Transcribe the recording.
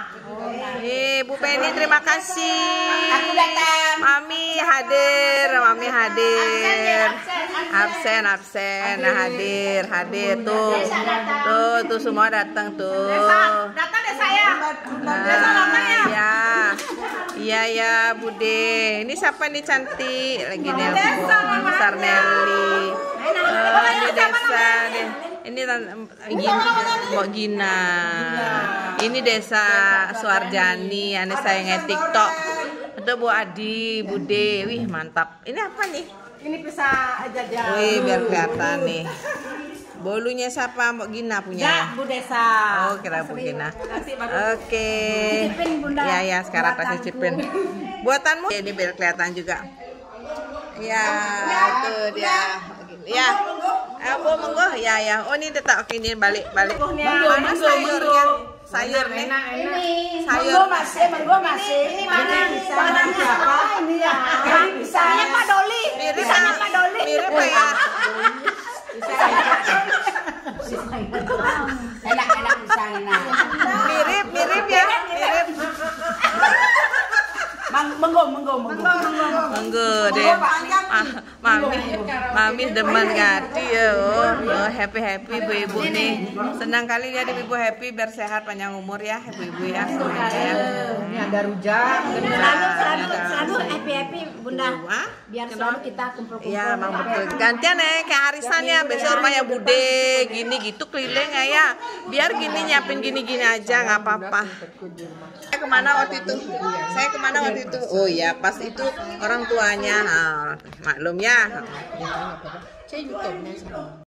Bu Penny terima kasih. Aku datang. Mami hadir. Absen. Nah, hadir tuh. Tuh semua datang tuh. Datang deh saya. Iya, Bude. Ini siapa nih cantik? Lagi nelpon. Besar Nelly. Ini desa deh. Ini Mbok Gina. Ini desa Suarjani. Ane saya TikTok. Itu Bu Adi, Bude. Wih, mantap. Ini apa nih? Ini bisa aja dia. Wih, biar kelihatan nih. Bolunya siapa? Mbok Gina punya? Ya, Bu Desa. Oh, kira Bu Gina. Oke. Ya, sekarang kasih cipin. Buatanmu? Ini biar kelihatan juga. Ya, tuh dia. Ya. Monggo. Ya. Oh, ini letak ini balik. Mana sayurnya? Sayur nih. Sayur manggo masih. Ini mana siapa? Ini ya. Misalnya Pak Doli. Mirip ya. Enak misalnya. Mirip ya. Monggo deh. Mami demen gati ya. Oh, happy ibu-ibu nih. Senang kali lihat ibu happy biar sehat panjang umur ya ibu-ibu ya semuanya ya. Ini ada rujak. Selalu happy Bunda. Biar selalu kita kumpul-kumpul. Iya, Mang betul. Gantian kayak arisan ya. Besok rumahnya Bude gini gitu keliling ya. Biar gini nyiapin gini aja nggak apa-apa. Saya kemana waktu itu? Oh iya, pas itu orang tuanya. Maklum ya.